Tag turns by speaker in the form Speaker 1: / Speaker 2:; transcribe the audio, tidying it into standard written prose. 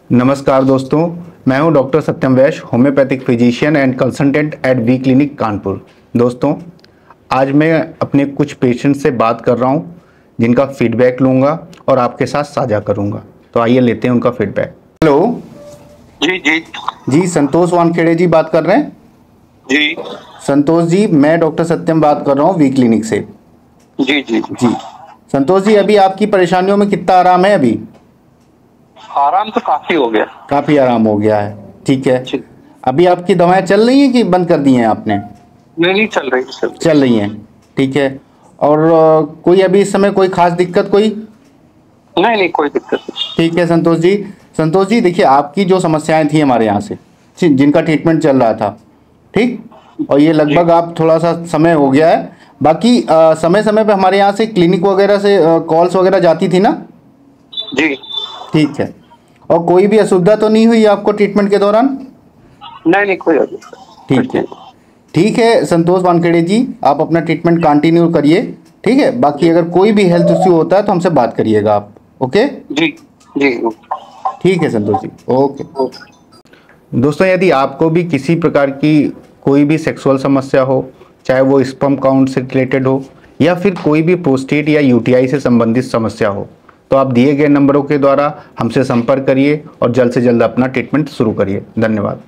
Speaker 1: नमस्कार दोस्तों, मैं हूं doctor Satyam Vaishya, homeopathic physician and consultant at V clinic Kanpur. दोस्तों, आज मैं अपने कुछ पेशेंट से बात कर रहा हूं जिनका फीडबैक लूंगा और आपके साथ साझा करूंगा। तो आइए लेते हैं उनका फीडबैक। हेलो
Speaker 2: जी जी
Speaker 1: जी, संतोष वानखेड़े जी बात कर रहे हैं?
Speaker 2: जी
Speaker 1: संतोष जी, मैं डॉक्टर सत्यम बात कर रहा हूँ वी क्लिनिक से।
Speaker 2: जी जी
Speaker 1: जी संतोष जी, अभी आपकी परेशानियों में कितना आराम है? अभी
Speaker 2: आराम तो काफी हो गया।
Speaker 1: काफ़ी आराम हो गया है, ठीक है।
Speaker 2: जी।
Speaker 1: अभी आपकी दवाएं चल रही हैं कि बंद कर दी हैं आपने?
Speaker 2: नहीं चल रही
Speaker 1: चल रही हैं, ठीक है। और कोई अभी इस समय कोई खास दिक्कत कोई?
Speaker 2: नहीं कोई दिक्कत नहीं।
Speaker 1: ठीक है संतोष जी। संतोष जी, देखिए, आपकी जो समस्याएं थी हमारे यहाँ से, जिनका ट्रीटमेंट चल रहा था, ठीक, और ये लगभग आप थोड़ा सा समय हो गया है। बाकी समय समय पे हमारे यहाँ से क्लिनिक वगैरह से कॉल्स वगैरह जाती थी ना?
Speaker 2: जी।
Speaker 1: ठीक है। और कोई भी असुविधा तो नहीं हुई आपको ट्रीटमेंट के दौरान?
Speaker 2: नहीं कोई दिक्कत।
Speaker 1: ठीक है, ठीक है संतोष वानखेड़े जी, आप अपना ट्रीटमेंट कंटिन्यू करिए, ठीक है। बाकी अगर कोई भी हेल्थ इश्यू होता है तो हमसे बात करिएगा आप, ओके?
Speaker 2: जी जी
Speaker 1: ठीक है संतोष जी, ओके। दोस्तों, यदि आपको भी किसी प्रकार की कोई भी सेक्सुअल समस्या हो, चाहे वो स्पर्म काउंट से रिलेटेड हो या फिर कोई भी प्रोस्टेट या यूटीआई से संबंधित समस्या हो, तो आप दिए गए नंबरों के द्वारा हमसे संपर्क करिए और जल्द से जल्द अपना ट्रीटमेंट शुरू करिए। धन्यवाद।